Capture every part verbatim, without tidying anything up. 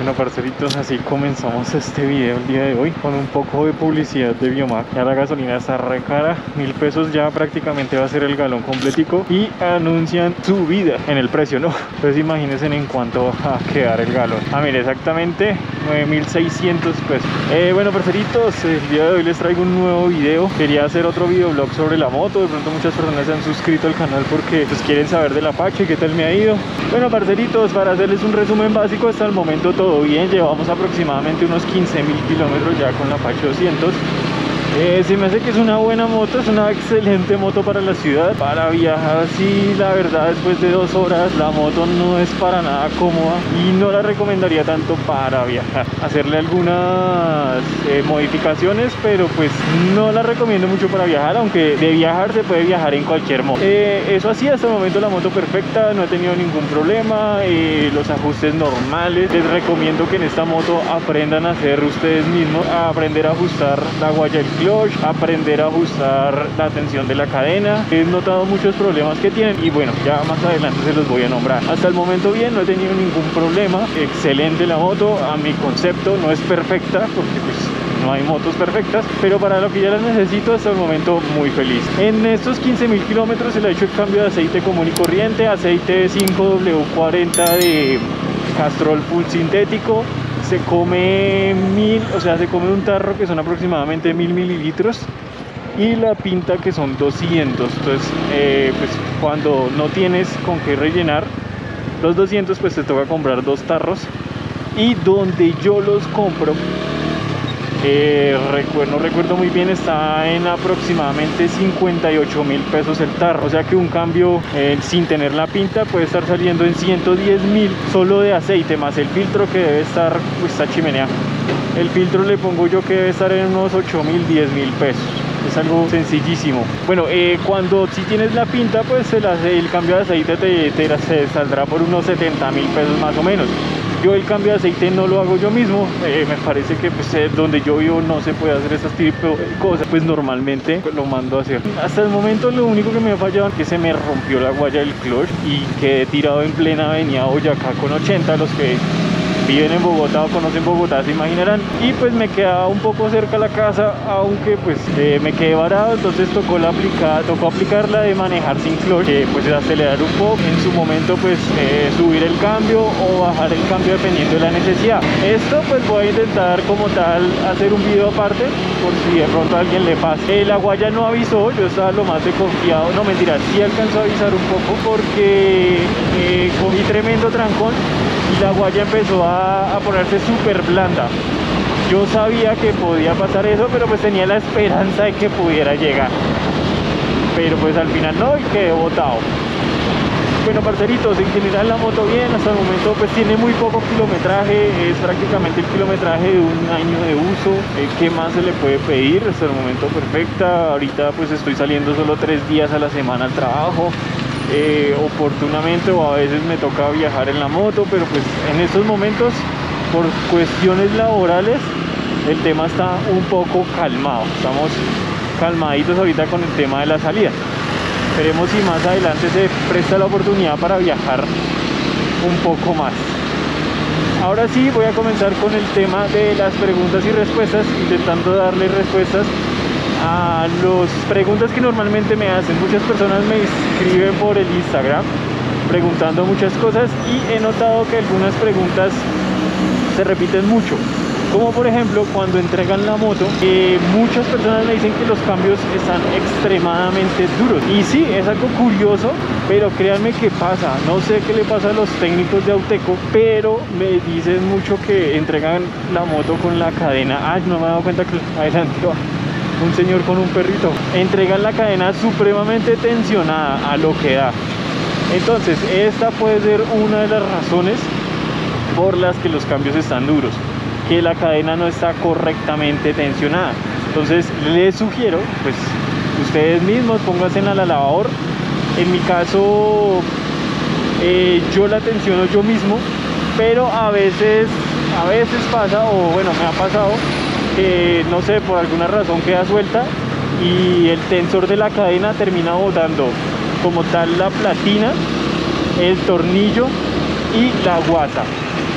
Bueno, parceritos, así comenzamos este video el día de hoy con un poco de publicidad de Biomac. Ya la gasolina está re cara, mil pesos ya prácticamente va a ser el galón completico y anuncian subida en el precio, ¿no? Pues imagínense en cuánto va a quedar el galón. Ah, mire, exactamente nueve mil seiscientos pesos. Eh, bueno, parceritos, el día de hoy les traigo un nuevo video. Quería hacer otro videoblog sobre la moto. De pronto muchas personas se han suscrito al canal porque pues quieren saber del Apache, qué tal me ha ido. Bueno, parceritos, para hacerles un resumen básico, hasta el momento todo bien. Llevamos aproximadamente unos quince mil kilómetros ya con la Apache doscientos. Eh, se me hace que es una buena moto, es una excelente moto para la ciudad. Para viajar, sí, la verdad, después de dos horas la moto no es para nada cómoda y no la recomendaría tanto para viajar. Hacerle algunas eh, modificaciones, pero pues no la recomiendo mucho para viajar, aunque de viajar se puede viajar en cualquier moto. Eh, eso así, hasta el momento la moto perfecta, no he tenido ningún problema. Eh, los ajustes normales, les recomiendo que en esta moto aprendan a hacer ustedes mismos, a aprender a ajustar la guaya del clutch, aprender a ajustar la tensión de la cadena. He notado muchos problemas que tienen y bueno, ya más adelante se los voy a nombrar. Hasta el momento bien, no he tenido ningún problema. Excelente la moto, a mi concepto. No es perfecta porque pues no hay motos perfectas, pero para lo que ya las necesito, hasta el momento muy feliz. En estos quince mil kilómetros se le ha hecho el cambio de aceite común y corriente, aceite cinco W cuarenta de Castrol full sintético. Se come mil, o sea, se come un tarro que son aproximadamente mil mililitros y la pinta que son doscientos. Entonces, eh, pues cuando no tienes con qué rellenar los doscientos, pues te toca comprar dos tarros. Y donde yo los compro, eh, recuerdo, no recuerdo muy bien, está en aproximadamente cincuenta y ocho mil pesos el tarro. O sea que un cambio eh, sin tener la pinta puede estar saliendo en ciento diez mil solo de aceite, más el filtro que debe estar, pues esta chimenea, el filtro le pongo yo que debe estar en unos ocho mil, diez mil pesos. Es algo sencillísimo. Bueno, eh, cuando si tienes la pinta, pues el, el cambio de aceite te, te, te saldrá por unos setenta mil pesos más o menos. Yo el cambio de aceite no lo hago yo mismo, eh, me parece que pues, eh, donde yo vivo no se puede hacer esas tipo de cosas, pues normalmente lo mando a hacer. Hasta el momento lo único que me ha fallado es que se me rompió la guaya del clutch y quedé tirado en plena avenida Boyacá con ochenta, los que viven en Bogotá o conocen Bogotá se imaginarán, y pues me quedaba un poco cerca la casa, aunque pues eh, me quedé varado, entonces tocó la aplicar, tocó aplicar la de manejar sin clutch, que pues es acelerar un poco, en su momento pues eh, subir el cambio o bajar el cambio dependiendo de la necesidad. Esto pues voy a intentar como tal hacer un video aparte por si de pronto a alguien le pasa. Eh, la guaya no avisó, yo estaba lo más desconfiado, no mentira, sí alcanzó a avisar un poco porque eh, cogí tremendo trancón y la guaya empezó a, a ponerse súper blanda. Yo sabía que podía pasar eso, pero pues tenía la esperanza de que pudiera llegar, pero pues al final no, y quedé botado. Bueno, parceritos, en general la moto bien, hasta el momento pues tiene muy poco kilometraje, es prácticamente el kilometraje de un año de uso. eh, ¿Qué más se le puede pedir? Hasta el momento perfecta. Ahorita pues estoy saliendo solo tres días a la semana al trabajo. Eh, oportunamente o a veces me toca viajar en la moto, pero pues en estos momentos por cuestiones laborales el tema está un poco calmado, estamos calmaditos ahorita con el tema de la salida. Esperemos si más adelante se presta la oportunidad para viajar un poco más. Ahora sí voy a comenzar con el tema de las preguntas y respuestas, intentando darle respuestas a las preguntas que normalmente me hacen. Muchas personas me escriben por el Instagram preguntando muchas cosas y he notado que algunas preguntas se repiten mucho, como por ejemplo cuando entregan la moto. eh, muchas personas me dicen que los cambios están extremadamente duros y sí, es algo curioso, pero créanme que pasa. No sé qué le pasa a los técnicos de Auteco, pero me dicen mucho que entregan la moto con la cadena, ay, no me he dado cuenta que adelante va un señor con un perrito, entregan la cadena supremamente tensionada a lo que da. Entonces esta puede ser una de las razones por las que los cambios están duros, que la cadena no está correctamente tensionada. Entonces les sugiero pues ustedes mismos pónganse a la lavadora. En mi caso eh, yo la tensiono yo mismo, pero a veces a veces pasa, o bueno, me ha pasado que no sé, por alguna razón queda suelta y el tensor de la cadena termina botando como tal la platina, el tornillo y la guata.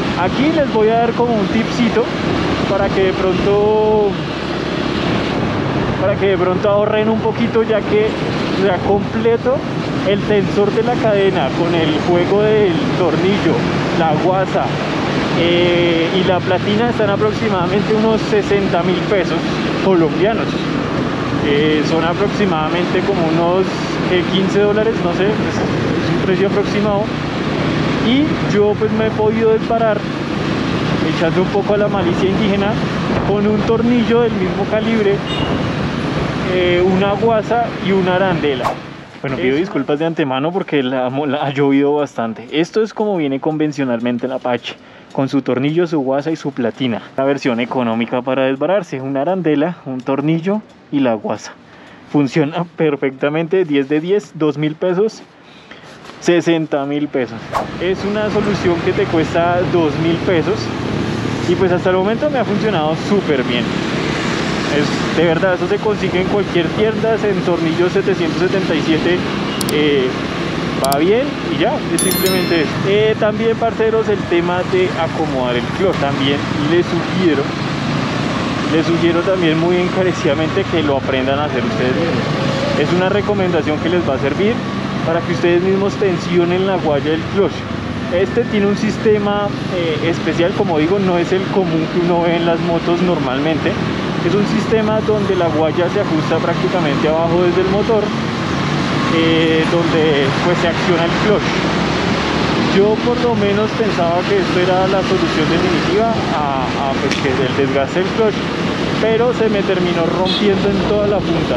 Aquí les voy a dar como un tipcito para que de pronto para que de pronto ahorren un poquito, ya que ya completo el tensor de la cadena con el juego del tornillo, la guasa eh, y la platina están aproximadamente unos sesenta mil pesos colombianos. Eh, son aproximadamente como unos eh, quince dólares, no sé, es, es un precio aproximado. Y yo pues me he podido disparar echando un poco a la malicia indígena con un tornillo del mismo calibre, eh, una guasa y una arandela. Bueno, pido disculpas de antemano porque la, la, ha llovido bastante. Esto es como viene convencionalmente el Apache, con su tornillo, su guasa y su platina. La versión económica para desbararse, una arandela, un tornillo y la guasa. Funciona perfectamente, diez de diez, dos mil pesos, sesenta mil pesos. Es una solución que te cuesta dos mil pesos y pues hasta el momento me ha funcionado súper bien. Es, de verdad, eso se consigue en cualquier tienda, en tornillos setecientos setenta y siete, eh, va bien y ya, es simplemente eso. Eh, también, parceros, el tema de acomodar el clutch, también les sugiero, les sugiero también muy encarecidamente que lo aprendan a hacer ustedes mismos. Es una recomendación que les va a servir para que ustedes mismos tensionen la guaya del clutch. Este tiene un sistema eh, especial, como digo, no es el común que uno ve en las motos normalmente. Es un sistema donde la guaya se ajusta prácticamente abajo desde el motor, eh, donde pues se acciona el clutch. Yo por lo menos pensaba que esto era la solución definitiva a, a pues, que del desgaste del clutch, pero se me terminó rompiendo en toda la punta.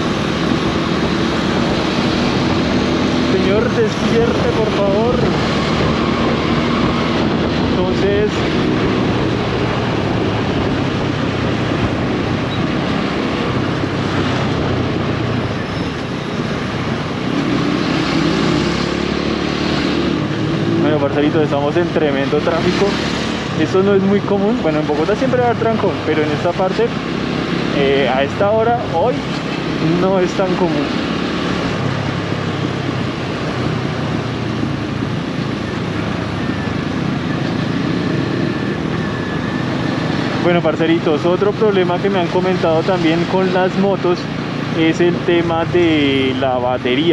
Señor, despierte por favor. Entonces bueno, parceritos, estamos en tremendo tráfico. Esto no es muy común. Bueno, en Bogotá siempre va a haber trancón, pero en esta parte eh, a esta hora, hoy, no es tan común. Bueno, parceritos, otro problema que me han comentado también con las motos es el tema de la batería.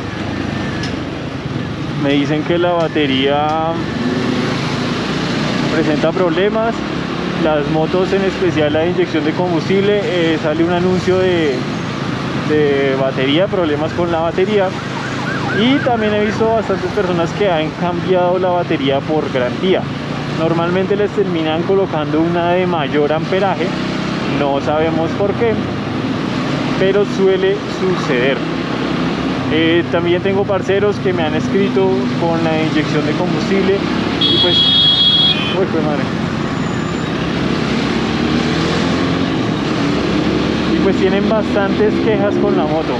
Me dicen que la batería presenta problemas. Las motos, en especial la de inyección de combustible, eh, sale un anuncio de, de batería, problemas con la batería. Y también he visto bastantes personas que han cambiado la batería por garantía. Normalmente les terminan colocando una de mayor amperaje, no sabemos por qué, pero suele suceder. Eh, también tengo parceros que me han escrito con la inyección de combustible y pues, uy, qué madre. Y pues tienen bastantes quejas con la moto.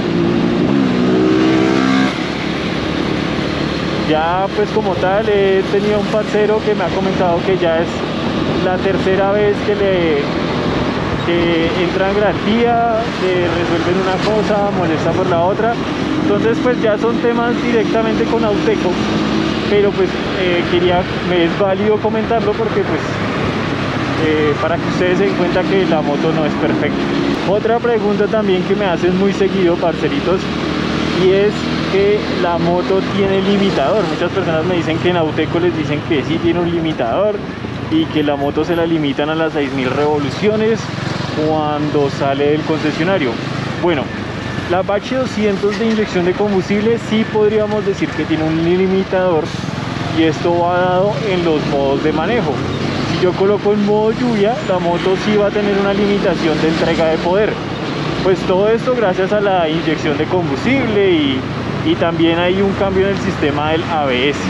Ya pues como tal he tenido un parcero que me ha comentado que ya es la tercera vez que le que entra en garantía, le resuelven una cosa, molesta por la otra. Entonces pues ya son temas directamente con Auteco, pero pues eh, quería, me es válido comentarlo porque pues eh, para que ustedes se den cuenta que la moto no es perfecta. Otra pregunta también que me hacen muy seguido, parceritos, y es que la moto tiene limitador. Muchas personas me dicen que en Auteco les dicen que sí tiene un limitador y que la moto se la limitan a las seis mil revoluciones cuando sale del concesionario. Bueno, la Apache doscientos de inyección de combustible sí podríamos decir que tiene un limitador, y esto va dado en los modos de manejo. Si yo coloco en modo lluvia, la moto sí va a tener una limitación de entrega de poder. Pues todo esto gracias a la inyección de combustible y, y también hay un cambio en el sistema del A B S.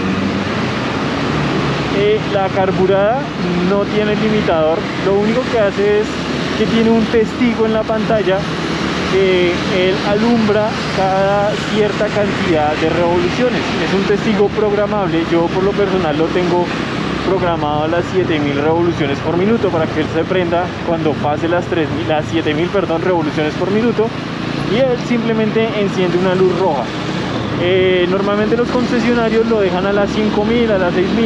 Eh, la carburada no tiene limitador, lo único que hace es que tiene un testigo en la pantalla que él alumbra cada cierta cantidad de revoluciones. Es un testigo programable. Yo por lo personal lo tengo programado a las siete mil revoluciones por minuto para que él se prenda cuando pase las, tres mil, las siete mil perdón, revoluciones por minuto, y él simplemente enciende una luz roja. Eh, normalmente los concesionarios lo dejan a las cinco mil, a las seis mil,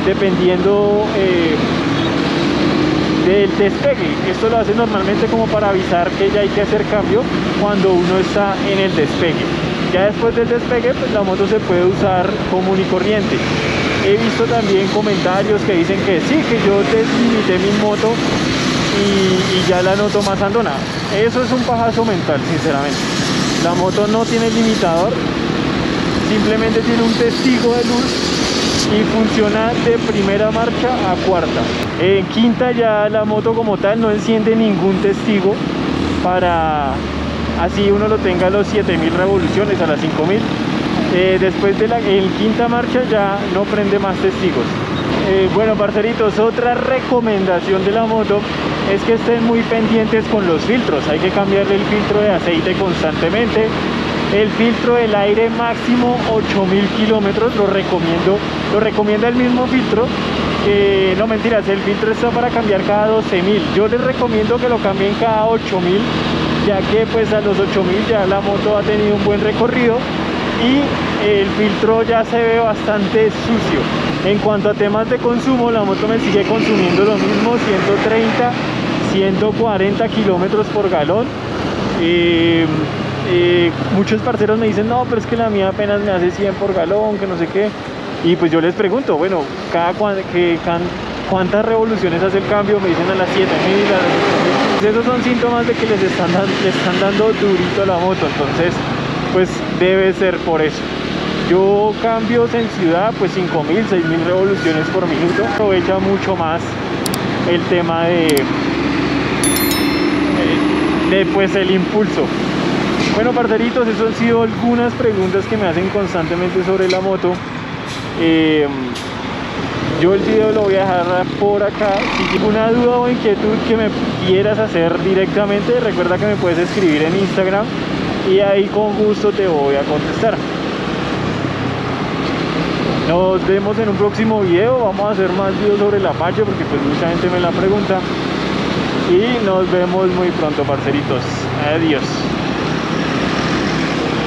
dependiendo eh, del despegue. Esto lo hace normalmente como para avisar que ya hay que hacer cambio cuando uno está en el despegue. Ya después del despegue, pues la moto se puede usar común y corriente. He visto también comentarios que dicen que sí, que yo deslimité mi moto y, y ya la noto más andona. Eso es un pajazo mental, sinceramente. La moto no tiene limitador, simplemente tiene un testigo de luz y funciona de primera marcha a cuarta. En quinta ya la moto como tal no enciende ningún testigo para así uno lo tenga a los siete mil revoluciones, a las cinco mil. Eh, después de la en quinta marcha ya no prende más testigos. Eh, bueno, parceritos, otra recomendación de la moto es que estén muy pendientes con los filtros. Hay que cambiarle el filtro de aceite constantemente. El filtro del aire máximo ocho mil kilómetros, lo recomiendo, lo recomienda el mismo filtro. Eh, no mentiras, el filtro está para cambiar cada doce mil. Yo les recomiendo que lo cambien cada ocho mil, ya que pues a los ocho mil ya la moto ha tenido un buen recorrido y el filtro ya se ve bastante sucio. En cuanto a temas de consumo, la moto me sigue consumiendo lo mismo, ciento treinta, ciento cuarenta kilómetros por galón. Eh, eh, muchos parceros me dicen, no, pero es que la mía apenas me hace cien por galón, que no sé qué. Y pues yo les pregunto, bueno, cada cuan, que, can, ¿cuántas revoluciones hace el cambio? Me dicen a las siete mil, a las ocho mil. Esos son síntomas de que les están, les están dando durito a la moto, entonces pues debe ser por eso. Yo cambios en ciudad pues cinco mil, seis mil revoluciones por minuto. Aprovecha mucho más el tema de, de pues el impulso. Bueno, parceritos, eso han sido algunas preguntas que me hacen constantemente sobre la moto. Eh, yo el video lo voy a dejar por acá. Si tienes una duda o inquietud que me quieras hacer directamente, recuerda que me puedes escribir en Instagram y ahí con gusto te voy a contestar. Nos vemos en un próximo video. Vamos a hacer más videos sobre el Apache porque pues mucha gente me la pregunta. Y nos vemos muy pronto, parceritos. Adiós.